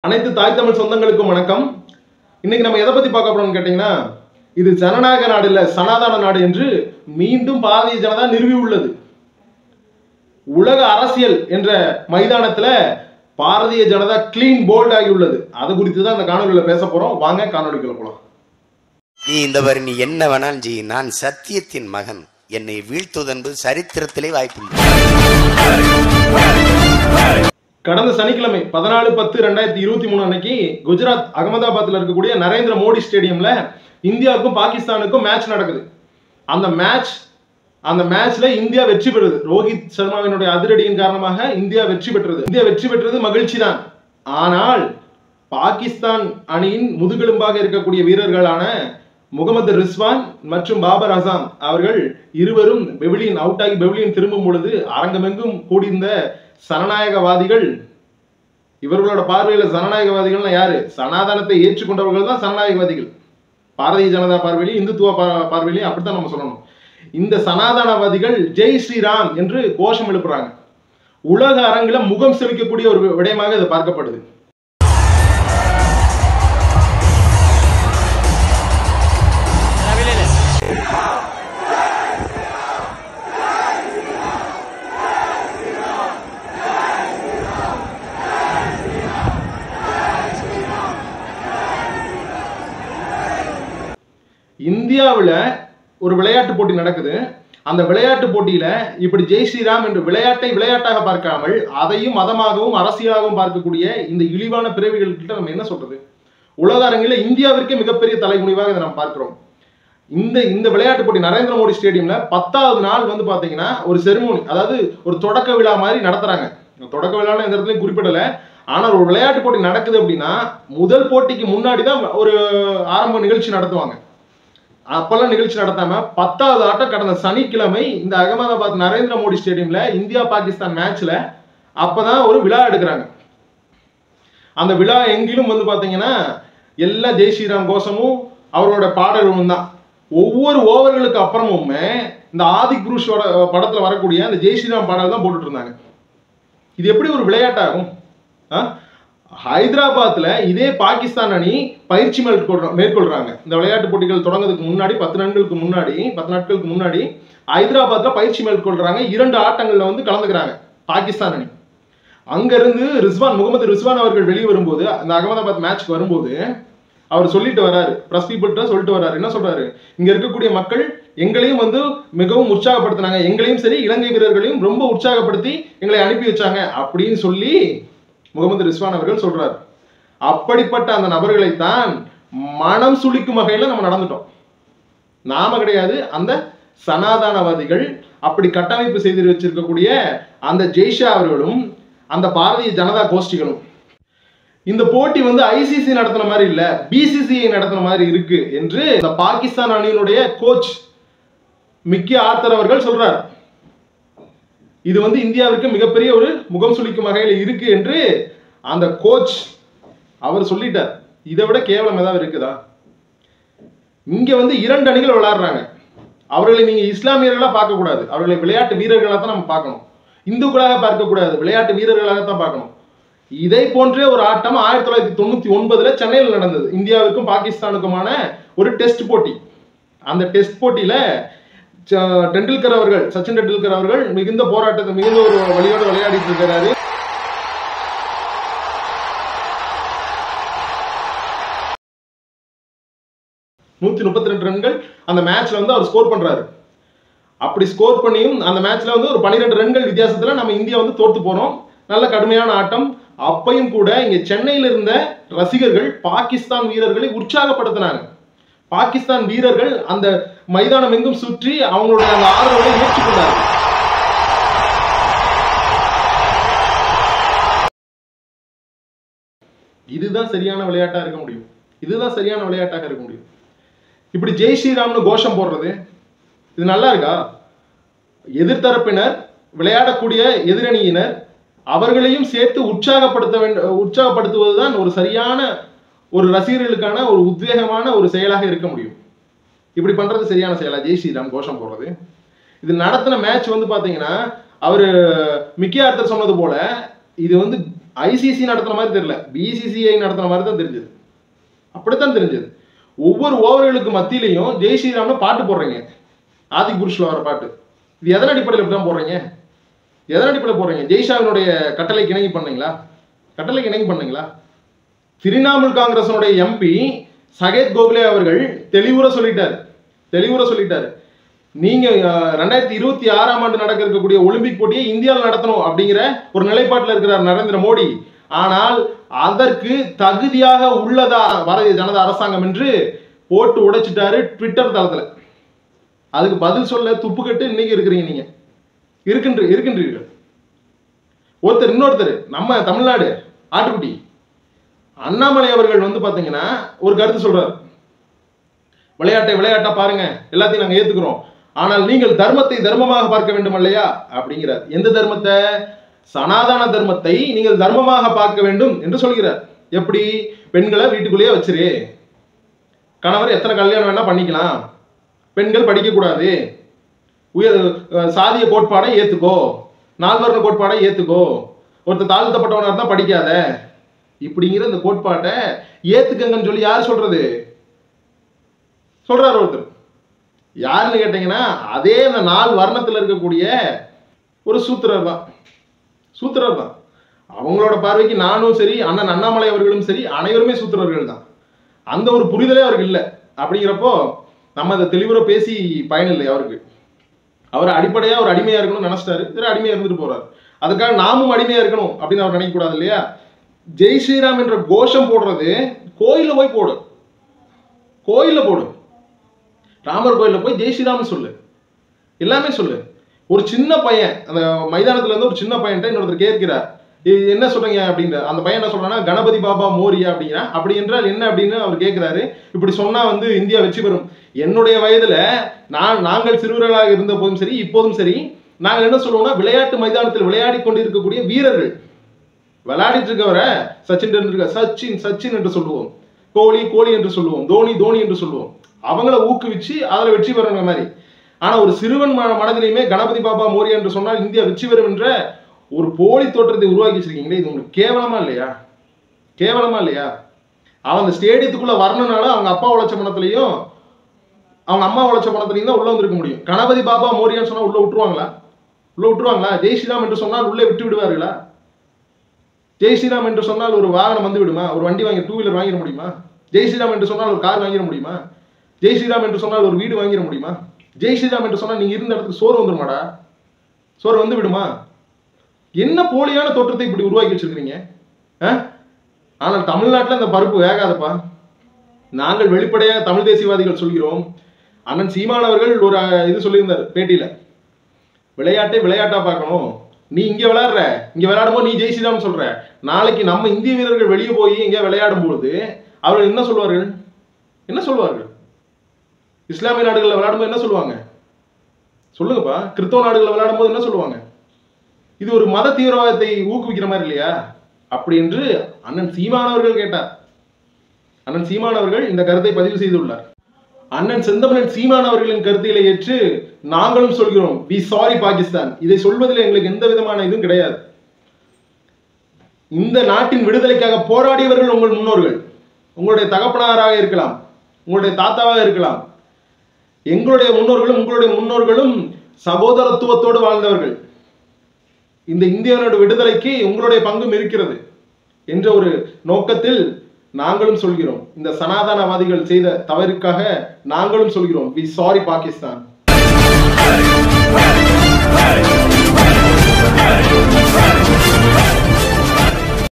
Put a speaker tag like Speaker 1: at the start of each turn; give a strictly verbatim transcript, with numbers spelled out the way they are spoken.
Speaker 1: அனைத்து தாய் தமிழ் சொந்தங்களுக்கும் வணக்கம். இன்னைக்கு நம்ம எதை பத்தி பார்க்க போறோம்னு கேட்டீங்கன்னா, இது ஜனநாயக நாடு இல்ல சனாதன நாடு என்று மீண்டும் பாரதிய ஜனதா நிறுவி உள்ளது. உலக அரசியல் என்ற மைதானத்துல பாரதிய ஜனதா கிளீன் போல்ட் ஆகி உள்ளது. அது குறித்து தான் இந்த காணொலியில பேச போறோம். வாங்க காணொலிக்குள்ள போலாம்.
Speaker 2: நீ இந்த வரி நீ என்ன வேணாலும் செய், நான் சத்தியத்தின் மகன், என்னை வீழ்த்துவதென்பது சரித்திரத்திலே வாய்ப்பில்லை.
Speaker 1: கடந்த சனிக்கிழமை பதினாலு பத்து ரெண்டாயிரத்தி இருபத்தி மூணு அன்னைக்கு குஜராத் அகமதாபாத்ல இருக்கக்கூடிய நரேந்திர மோடி ஸ்டேடியம்ல இந்தியாவுக்கும் பாகிஸ்தானுக்கும் மேட்ச் நடக்குது. அந்த மேட்ச் அந்த மேட்ச்ல இந்தியா வெற்றி பெறுது. ரோஹித் சர்மாவினுடைய அதிரடியின் காரணமாக இந்தியா வெற்றி பெற்றது. இந்தியா வெற்றி பெற்றது மகிழ்ச்சி தான். ஆனால் பாகிஸ்தான் அணியின் முதுகெலும்பாக இருக்கக்கூடிய வீரர்களான முகமது ரிஸ்வான் மற்றும் பாபர் அசாம் அவர்கள் இருவரும் பெவிலியன் அவுட் ஆகி பெவிலியன் திரும்பும் பொழுது அரங்கமெங்கும் கூடியிருந்த சனநாயகவாதிகள், இவர்களோட பார்வையில சனநாயகவாதிகள்னா யாரு? சனாதனத்தை ஏற்றுக்கொண்டவர்கள் தான் சனநாயகவாதிகள். பாரதிய ஜனதா பார்வையிலையும் இந்துத்துவ பார்வையிலையும் அப்படித்தான் நம்ம சொல்லணும். இந்த சனாதனவாதிகள் ஜெய் ஸ்ரீராம் என்று கோஷம் எழுப்புறாங்க. உலக அரங்கில முகம் செலுத்தக்கூடிய ஒரு விடயமாக இது பார்க்கப்படுது. இந்தியாவில் ஒரு விளையாட்டு போட்டி நடக்குது. அந்த விளையாட்டு போட்டியில இப்படி ஜெய் ஸ்ரீராம் என்று விளையாட்டை விளையாட்டாக பார்க்காமல் அதையும் மதமாகவும் அரசியலாகவும் பார்க்கக்கூடிய இந்த இழிவான பிறவிகள் கிட்ட நம்ம என்ன சொல்றது? உலக அரங்கில இந்தியாவிற்கே மிகப்பெரிய தலைமுடிவாக இதை நம்ம பார்க்கிறோம். இந்த இந்த விளையாட்டு போட்டி நரேந்திர மோடி ஸ்டேடியம்ல பத்தாவது நாள் வந்து பாத்தீங்கன்னா ஒரு செரிமோனி, அதாவது ஒரு தொடக்க விழா மாதிரி நடத்துறாங்க. தொடக்க விழான்னு எந்த இடத்துலையும் குறிப்பிடல. ஆனால் ஒரு விளையாட்டு போட்டி நடக்குது அப்படின்னா முதல் போட்டிக்கு முன்னாடி தான் ஒரு ஆரம்ப நிகழ்ச்சி நடத்துவாங்க. அப்பெல்லாம் நிகழ்ச்சி நடத்தாம பத்தாவது ஆட்டம் கடந்த சனிக்கிழமை இந்த அகமதாபாத் நரேந்திர மோடி ஸ்டேடியம்ல இந்தியா பாகிஸ்தான் மேட்ச்ல அப்பதான் ஒரு விழா எடுக்கிறாங்க. அந்த விழா எங்கிலும் வந்து பாத்தீங்கன்னா எல்லா ஜெய் ஸ்ரீராம் கோஷமும் அவரோட பாடல்களும் தான். ஒவ்வொரு ஓவர்களுக்கு அப்புறமுமே இந்த ஆதிக் புருஷோட படத்துல வரக்கூடிய அந்த ஜெய் ஸ்ரீராம் பாடல் தான் போட்டுட்டு இருந்தாங்க. இது எப்படி ஒரு விளையாட்டாகும்? ஹைதராபாத்ல இதே பாகிஸ்தான் அணி பயிற்சி மேற்கொள்றாங்க. இந்த விளையாட்டு போட்டிகள் தொடங்குறதுக்கு முன்னாடி பத்து நாட்களுக்கு முன்னாடி பத்து நாட்களுக்கு முன்னாடி ஹைதராபாத்ல பயிற்சி மேற்கொள்றாங்க. இரண்டு ஆட்டங்கள்ல வந்து கலந்துக்கிறாங்க பாகிஸ்தான் அணி. அங்க இருந்து ரிஸ்வான் முகமது ரிஸ்வான் அவர்கள் வெளியே வரும்போது, அந்த அகமதாபாத் மேட்ச்க்கு வரும்போது அவர் சொல்லிட்டு வர்றாரு, பிரஸ் பீப்புள்கிட்ட சொல்லிட்டு வர்றாரு. என்ன சொல்றாரு? இங்க இருக்கக்கூடிய மக்கள் எங்களையும் வந்து மிகவும் உற்சாகப்படுத்தினாங்க, எங்களையும் சரி இலங்கை வீரர்களையும் ரொம்ப உற்சாகப்படுத்தி எங்களை அனுப்பி வச்சாங்க அப்படின்னு சொல்லி முகமது ரிஸ்வான் அவர்கள் சொல்றாரு. அப்படிப்பட்ட அந்த நபர்களைத்தான் மனம் சுளிக்கும் வகையில நம்ம நடந்துட்டோம். நாம கிடையாது, அந்த சனாதனவாதிகள் அப்படி கட்டமைப்பு செய்து வச்சிருக்கக்கூடிய அந்த ஜெய்ஷா அவர்களும் அந்த பாரதிய ஜனதா கோஷ்டிகளும். இந்த போட்டி வந்து ஐசிசி நடத்தின மாதிரி இல்ல, பிசிசிஐ நடத்தின மாதிரி இருக்கு என்று இந்த பாகிஸ்தான் அணியினுடைய கோச் மிக்கி ஆர்த்தர் அவர்கள் சொல்றார். இது வந்து இந்தியாவிற்கு மிகப்பெரிய ஒரு முகம் சுளிக்கும் வகையில் இருக்கு என்று அந்த கோச் அவர் சொல்லிட்டார். இதை விட கேவலம் ஏதாவது இருக்குதா? இங்க வந்து இரண்டு அணிகள் விளையாடுறாங்க. அவர்களை நீங்க இஸ்லாமியர்களா பார்க்க கூடாது, அவர்களை விளையாட்டு வீரர்களாக தான் நம்ம பார்க்கணும். இந்துக்களாக பார்க்க கூடாது, விளையாட்டு வீரர்களாக தான் பார்க்கணும். இதை போன்றே ஒரு ஆட்டம் ஆயிரத்தி தொள்ளாயிரத்தி தொண்ணூத்தி ஒன்பதுல சென்னையில் நடந்தது. இந்தியாவுக்கும் பாகிஸ்தானுக்குமான ஒரு டெஸ்ட் போட்டி. அந்த டெஸ்ட் போட்டியில டெண்டுல்கர் அவர்கள் சச்சின் டெண்டுல்கர் அவர்கள் மிகுந்த போராட்டத்தை மிகுந்த ஒரு வழியோடு விளையாடிட்டு இருக்கிறாரு. நூத்தி முப்பத்தி ரெண்டு ரன்கள் அந்த மேட்ச்ல வந்து அவர் ஸ்கோர் பண்றாரு. அப்படி ஸ்கோர் பண்ணியும் அந்த மேட்ச்ல வந்து ஒரு பன்னிரெண்டு ரன்கள் வித்தியாசத்துல நம்ம இந்தியா வந்து தோத்து போனோம். நல்ல கடுமையான ஆட்டம். அப்பையும் கூட இங்க சென்னையில் இருந்த ரசிகர்கள் பாகிஸ்தான் வீரர்களை உற்சாகப்படுத்தினாங்க. பாகிஸ்தான் வீரர்கள் அந்த மைதானம் எங்கும் சுற்றி அவங்களுடைய அந்த ஆதரவை ஏற்றுக்கொண்டார்கள். இதுதான் சரியான விளையாட்டா இருக்க முடியும். இதுதான் சரியான விளையாட்டாக இருக்க முடியும். இப்படி ஜெய் ஸ்ரீராம்னு கோஷம் போடுறது இது நல்லா இருக்கா? எதிர்த்தரப்பினர், விளையாடக்கூடிய எதிரணியினர் அவர்களையும் சேர்த்து உற்சாகப்படுத்த வேண்டும். உற்சாகப்படுத்துவதுதான் ஒரு சரியான ஒரு ரசிகர்களுக்கான ஒரு உத்வேகமான ஒரு செயலாக இருக்க முடியும். இப்படி பண்றது சரியான செயலா? ஜெய் ஸ்ரீராம் கோஷம் போடுறது. இது நடத்தின மேட்ச் வந்து பாத்தீங்கன்னா அவரு மிக்கி ஆர்த்தர் சொன்னது போல இது வந்து ஐசிசி நடத்துன மாதிரி தெரியல, பிசிசிஐ நடத்துன மாதிரி தான் தெரிஞ்சது. அப்படித்தான் தெரிஞ்சது. ஒவ்வொரு ஓவர்களுக்கு மத்தியிலையும் ஜெய் ஸ்ரீராம்னு பாட்டு போடுறீங்க, ஆதி புருஷ்ல வர பாட்டு. இது எதன் அடிப்படையில் இப்படி தான் போடுறீங்க? எதன் அடிப்படையில் போடுறீங்க? ஜெய்ஷாவினுடைய கட்டளைக்கு இணங்கி பண்ணீங்களா? கட்டளைக்கு இணங்கி பண்ணீங்களா? திரிணாமுல் காங்கிரசனுடைய எம்பி சகேத் கோகலே அவர்கள் தெளிவுற சொல்லிட்டாரு தெளிவுற சொல்லிட்டாரு நீங்க ரெண்டாயிரத்தி இருபத்தி ஆறாம் ஆண்டு நடக்க இருக்கக்கூடிய ஒலிம்பிக் போட்டியை இந்தியாவில் நடத்தணும் அப்படிங்கிற ஒரு நிலைப்பாட்டில் இருக்கிறார் நரேந்திர மோடி. ஆனால் அதற்கு தகுதியாக உள்ளதா பாரதிய ஜனதா அரசாங்கம் என்று போட்டு உடைச்சிட்டாரு ட்விட்டர் தளத்துல. அதுக்கு பதில் சொல்ல துப்பு கட்டு இன்னைக்கு இருக்கிறீங்க, நீங்க இருக்கின்ற இருக்கின்றீர்கள். ஒருத்தர் இன்னொருத்தர் நம்ம தமிழ்நாடு ஆட்டுக்குட்டி அண்ணாமலை அவர்கள் வந்து பாத்தீங்கன்னா ஒரு கருத்து சொல்றாரு, விளையாட்டை விளையாட்டா பாருங்க, எல்லாத்தையும் நாங்க ஏத்துக்கிறோம், ஆனால் நீங்கள் தர்மத்தை தர்மமாக பார்க்க வேண்டும் இல்லையா அப்படிங்கிறார். எந்த தர்மத்தை? சனாதன தர்மத்தை நீங்கள் தர்மமாக பார்க்க வேண்டும் என்று சொல்கிறார். எப்படி? பெண்களை வீட்டுக்குள்ளேயே வச்சிரு, கணவர் எத்தனை கல்யாணம் வேணா பண்ணிக்கலாம், பெண்கள் படிக்க கூடாது, உயர் சாதிய கோட்பாடை ஏத்துக்கோ, நால்வர்ண கோட்பாடை ஏத்துக்கோ, ஒருத்தர் தாழ்த்தப்பட்டவனா தான் படிக்காத, இப்படிங்கிற இந்த கோட்பாட்டை ஏத்துக்கங்கன்னு சொல்லி யார் சொல்றது? சொல்றாரு ஒருத்தர். யாருன்னு கேட்டீங்கன்னா அதே இந்த நாலு வர்ணத்தில் இருக்கக்கூடிய ஒரு சூத்திரர் தான். சூத்திரர் தான். அவங்களோட பார்வைக்கு நானும் சரி, அண்ணன் அண்ணாமலை அவர்களும் சரி, அனைவருமே சூத்திரர்கள் தான். அந்த ஒரு புரிதலே அவருக்கு இல்லை. அப்படிங்கிறப்போ நம்ம அதை தெளிவுற பேசி பயனில்லை அவருக்கு. அவர் அடிப்படையா ஒரு அடிமையா இருக்கணும்னு நினைச்சிட்டாரு, சரி அடிமையா இருந்துட்டு போறாரு. அதுக்காக நாமும் அடிமையா இருக்கணும் அப்படின்னு அவர் நினைக்க கூடாது இல்லையா? ஜெய் ஸ்ரீராம் என்ற கோஷம் போடுறது கோயில போய் போடு, கோயில போடு, ராமர் கோயில போய் ஜெய் ஸ்ரீராம் சொல்லு, எல்லாமே சொல்லு. ஒரு சின்ன பையன் அந்த மைதானத்துல இருந்து ஒரு சின்ன பையன்ட்ட இன்னொருத்தர் கேட்கிறார், என்ன சொல்றீங்க அப்படின்ற. அந்த பையன் என்ன சொல்றான்னா கணபதி பாபா மோரியா அப்படிங்கிற. அப்படி என்றால் என்ன அப்படின்னு அவர் கேட்கிறாரு. இப்படி சொன்னா வந்து இந்தியா வெற்றி பெறும். என்னுடைய வயதுல நான் நாங்கள் சிறுவர்களாக இருந்த போதும் சரி, இப்போதும் சரி, நாங்கள் என்ன சொல்லுவோம்னா விளையாட்டு மைதானத்தில் விளையாடி கொண்டிருக்கக்கூடிய வீரர்கள், விளையாடிட்டு இருக்கவரை சச்சின் டெண்டுல்கர் சச்சின் சச்சின் என்று சொல்லுவோம், கோலி கோலி என்று சொல்லுவோம், தோனி தோனி என்று சொல்லுவோம். அவங்கள ஊக்குவிச்சு அதில் வெற்றி பெறுற மாதிரி. ஆனா ஒரு சிறுவன் மனதிலையுமே கணபதி பாபா மோரியா என்று சொன்னால் இந்தியா வெற்றி பெறும் என்ற ஒரு போலி தோற்றத்தை உருவாக்கி வச்சிருக்கீங்களே, இது உங்களுக்கு கேவலமா இல்லையா? கேவலமா இல்லையா? அவன் அந்த ஸ்டேடியத்துக்குள்ள வரணும்னால அவங்க அப்பா உழைச்ச பணத்திலையும் அவங்க அம்மா உழைச்ச பணத்திலையும் தான் உள்ள வந்திருக்க முடியும். கணபதி பாபா மோரியான்னு சொன்னா உள்ள விட்டுருவாங்களா? உள்ள விட்டுருவாங்களா? ஜெய் ஸ்ரீராம் என்று சொன்னால் உள்ளே விட்டு விடுவார்களா? ஜெய் ஸ்ரீராம் என்று சொன்னால் ஒரு வாகனம் வந்து விடுமா? ஒரு வண்டி வாங்கி டூ வீலர் வாங்கிட முடியுமா? ஜெய் ஸ்ரீராம் என்று சொன்னால் ஒரு கார் வாங்கிட முடியுமா? ஜெய் ஸ்ரீராம் என்று சொன்னால் ஒரு வீடு வாங்கிட முடியுமா? ஜெய் ஸ்ரீராம் என்று சொன்னால் நீங்க இருந்த இடத்துக்கு சோறு வந்துருமாடா? சோறு வந்து விடுமா? என்ன போலியான தோற்றத்தை இப்படி உருவாக்கி வச்சிருக்கீங்க? ஆனால் தமிழ்நாட்டில் இந்த பருப்பு வேகாதப்பா. நாங்கள் வெளிப்படையாக தமிழ் தேசியவாதிகள் சொல்கிறோம். அண்ணன் சீமான் அவர்கள் ஒரு இது சொல்லியிருந்தார் பேட்டியில, விளையாட்டை விளையாட்டா பார்க்கணும், நீ இங்க விளையாடுற, இங்க விளையாடும்போது நீ ஜெய் ஸ்ரீராம் சொல்ற, நாளைக்கு நம்ம இந்திய வீரர்கள் வெளியே போய் இங்க விளையாடும் பொழுது அவர்கள் என்ன சொல்வார்கள்? என்ன சொல்வார்கள்? இஸ்லாமிய நாடுகளில் விளையாடும்போது என்ன சொல்லுவாங்க? சொல்லுங்கப்பா. கிறிஸ்தவ நாடுகளில் விளையாடும் போது என்ன சொல்லுவாங்க? இது ஒரு மத தீவிரவாதத்தை ஊக்குவிக்கிற மாதிரி இல்லையா? அப்படி என்று அண்ணன் சீமான் அவர்கள் கேட்டார். அண்ணன் சீமான் அவர்கள் இந்த கருத்தை பதிவு செய்துள்ளார். அண்ணன் செந்தமிழன் சீமான் அவர்களின் கருத்திலே ஏற்று நாங்களும் சொல்கிறோம், வி சாரி பாகிஸ்தான். இதை சொல்வதில் எங்களுக்கு எந்த விதமான இதுவும் கிடையாது. இந்த நாட்டின் விடுதலைக்காக போராடியவர்கள் உங்கள் முன்னோர்கள், உங்களுடைய தகப்பனாராக இருக்கலாம், உங்களுடைய தாத்தாவாக இருக்கலாம். எங்களுடைய முன்னோர்களும் உங்களுடைய முன்னோர்களும் சகோதரத்துவத்தோடு வாழ்ந்தவர்கள். இந்த இந்தியாவோட விடுதலைக்கு உங்களுடைய பங்கும் இருக்கிறது என்ற ஒரு நோக்கத்தில் நாங்களும் சொல்கிறோம். இந்த சனாதனவாதிகள் செய்த தவறுக்காக நாங்களும் சொல்கிறோம், வி சாரி பாகிஸ்தான்.